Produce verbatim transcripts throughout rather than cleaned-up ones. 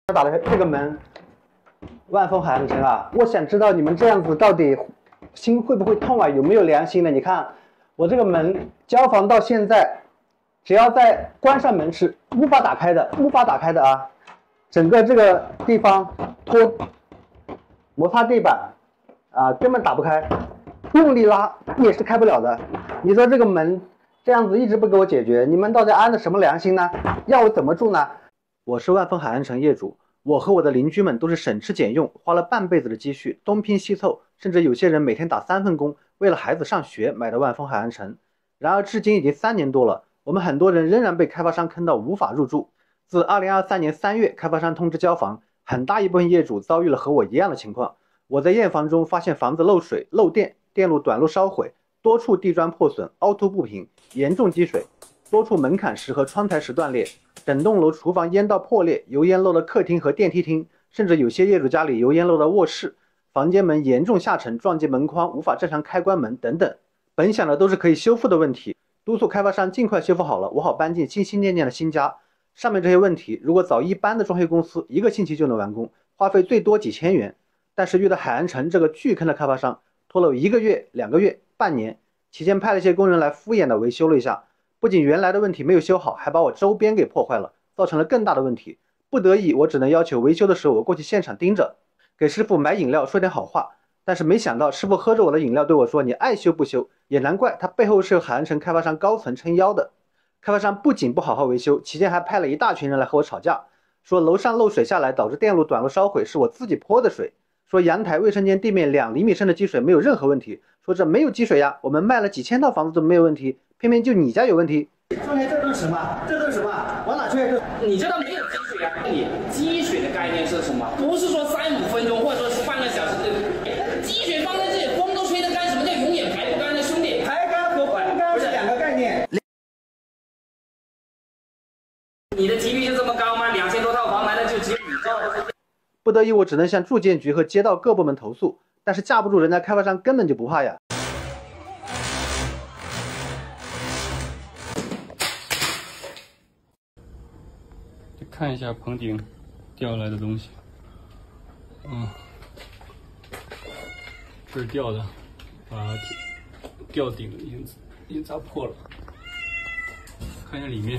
打的这个门，万丰海岸城啊，我想知道你们这样子到底心会不会痛啊？有没有良心的？你看我这个门交房到现在，只要再关上门是无法打开的，无法打开的啊！整个这个地方拖摩擦地板啊，根本打不开，用力拉也是开不了的。你说这个门这样子一直不给我解决，你们到底安的什么良心呢？要我怎么住呢？我是万丰海岸城业主，我和我的邻居们都是省吃俭用，花了半辈子的积蓄，东拼西凑，甚至有些人每天打三份工，为了孩子上学买的万丰海岸城。然而至今已经三年多了，我们很多人仍然被开发商坑到无法入住。自二零二三年三月开发商通知交房，很大一部分业主遭遇了和我一样的情况。我在验房中发现房子漏水、漏电，电路短路烧毁，多处地砖破损、凹凸不平，严重积水，多处门槛石和窗台石断裂，整栋楼厨房烟道破裂，油烟漏了客厅和电梯厅，甚至有些业主家里油烟漏到卧室，房间门严重下沉，撞击门框，无法正常开关门等等。本想的都是可以修复的问题，督促开发商尽快修复好了，我好搬进心心念念的新家。上面这些问题，如果找一般的装修公司，一个星期就能完工，花费最多几千元。但是遇到海岸城这个巨坑的开发商，拖了一个月、两个月、半年，期间派了一些工人来敷衍的维修了一下，不仅原来的问题没有修好，还把我周边给破坏了，造成了更大的问题。不得已，我只能要求维修的时候我过去现场盯着，给师傅买饮料说点好话。但是没想到师傅喝着我的饮料对我说，你爱修不修，也难怪他背后是有海岸城开发商高层撑腰的。开发商不仅不好好维修，期间还派了一大群人来和我吵架，说楼上漏水下来导致电路短路烧毁是我自己泼的水，说阳台卫生间地面两厘米深的积水没有任何问题，说这没有积水呀，我们卖了几千套房子都没有问题，偏偏就你家有问题。说你这都是什么？这都是什么？往哪去？ 你这都没有积水呀、啊？你积水的概念是什么？不是说三五分钟或者说是半个小时的积水放在这里，风都吹得干，什么叫永远排不干呢？兄弟， 排干和风干是两个概念。 你的 T P 就这么高吗？两千多套房，难道就只有你高？ 不得已，我只能向住建局和街道各部门投诉，但是架不住人家开发商根本就不怕呀。 看一下棚顶掉下来的东西，嗯，这是掉的，把吊顶已经已经砸破了。看一下里面，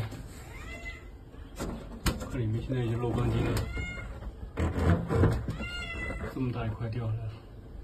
看里面现在已经漏光钉了，这么大一块掉下来了。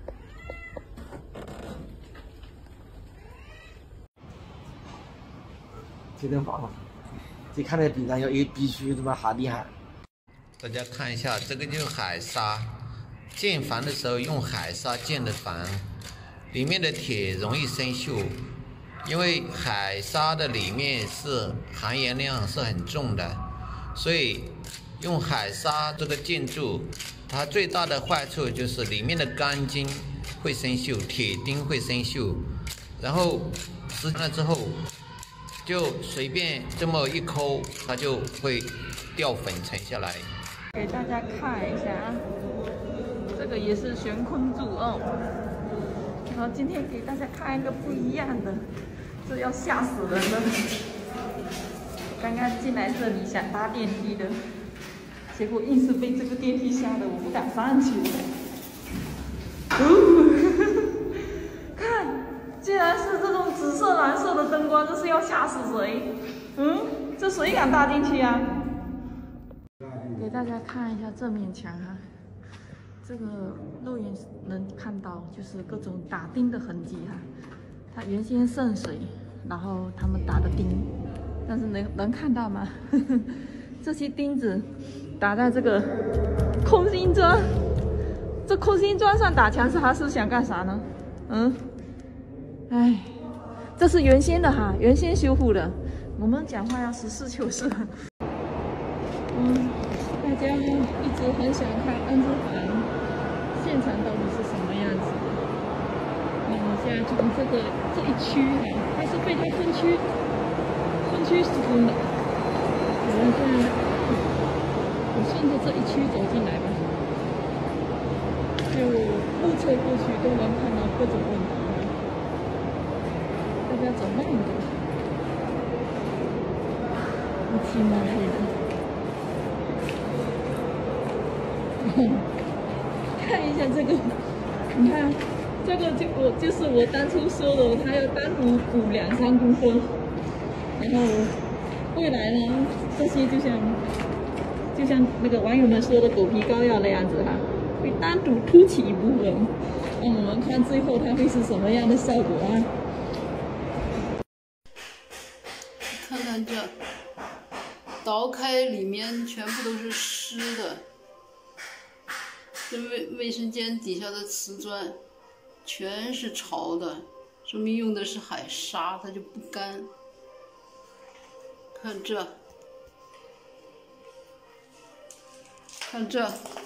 这灯房了。这看那顶上有一个必须他妈好厉害！ 大家看一下，这个就是海沙。建房的时候用海沙建的房，里面的铁容易生锈，因为海沙的里面是含盐量是很重的，所以用海沙这个建筑，它最大的坏处就是里面的钢筋会生锈，铁钉会生锈，然后时间了之后。就随便这么一抠，它就会掉粉尘下来。 给大家看一下啊，这个也是悬空柱哦。然后今天给大家看一个不一样的，这要吓死人了。刚刚进来这里想搭电梯的，结果硬是被这个电梯吓得我不敢上去。哦竟然是这种紫色、蓝色的灯光，这是要吓死谁？嗯，这谁敢搭进去啊？给大家看一下这面墙哈、啊，这个肉眼能看到，就是各种打钉的痕迹哈、啊。它原先渗水，然后他们打的钉，但是能能看到吗？这些钉子打在这个空心砖，这空心砖上打墙是他是想干啥呢？嗯。哎，这是原先的哈，原先修复的。我们讲话要实事求是。嗯，大家一直很想看安置房现场到底是什么样子的。那我现在从这个这一区哈，它是被它分区分区施工的。我们现在我顺着这一区走进来吧，就目测过去都能看到各种问题。大家走慢一点，乌漆嘛黑的。 看一下这个，你看这个就我就是我当初说的，它要单独补两三公分，然后未来呢，这些就像就像那个网友们说的狗皮膏药那样子哈，会单独凸起一部分，让我们看最后它会是什么样的效果啊？看看这，凿开里面全部都是湿的。这卫卫生间底下的瓷砖全是潮的，说明用的是海沙，它就不干。看这，看这，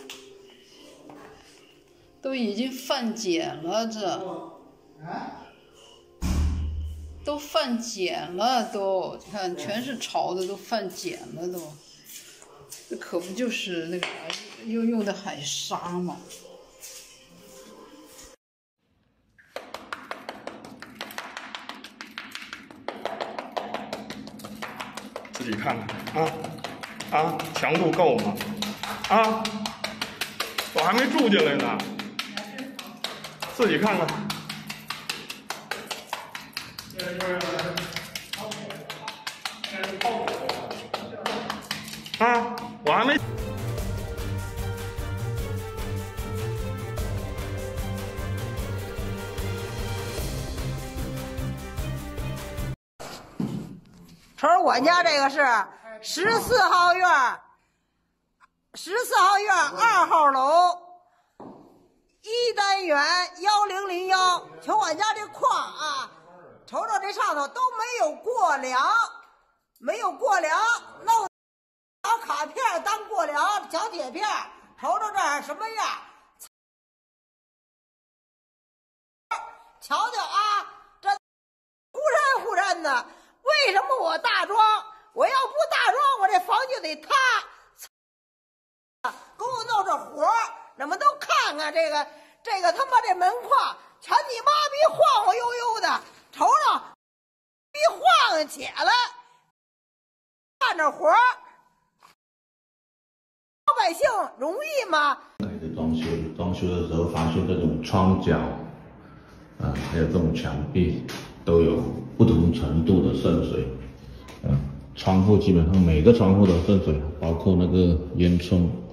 都已经泛碱了，这都泛碱了，都你看全是潮的，都泛碱了都。这可不就是那个啥，又用的海沙嘛。 自己看看啊啊，强度够吗？啊，我还没住进来呢，自己看看。啊，我还没。 瞅瞅我家这个是十四号院，十四号院二号楼一单元幺零零幺。瞅我家这框啊，瞅瞅这上头都没有过梁，没有过梁，弄小卡片当过梁，小铁片。瞅瞅这儿什么样？瞧瞧啊，这忽闪忽闪的。为什么我大庄？我要不大庄，我这房就得塌。给我弄这活儿，你们都看看这个，这个他妈这门框，瞧你妈逼晃晃悠悠的，瞅瞅，逼晃起来，干着活儿，老百姓容易吗？ 改的装修，装修的时候发现这种窗角，啊，还有这种墙壁都有不同程度的渗水，嗯、啊，窗户基本上每个窗户都渗水，包括那个烟囱。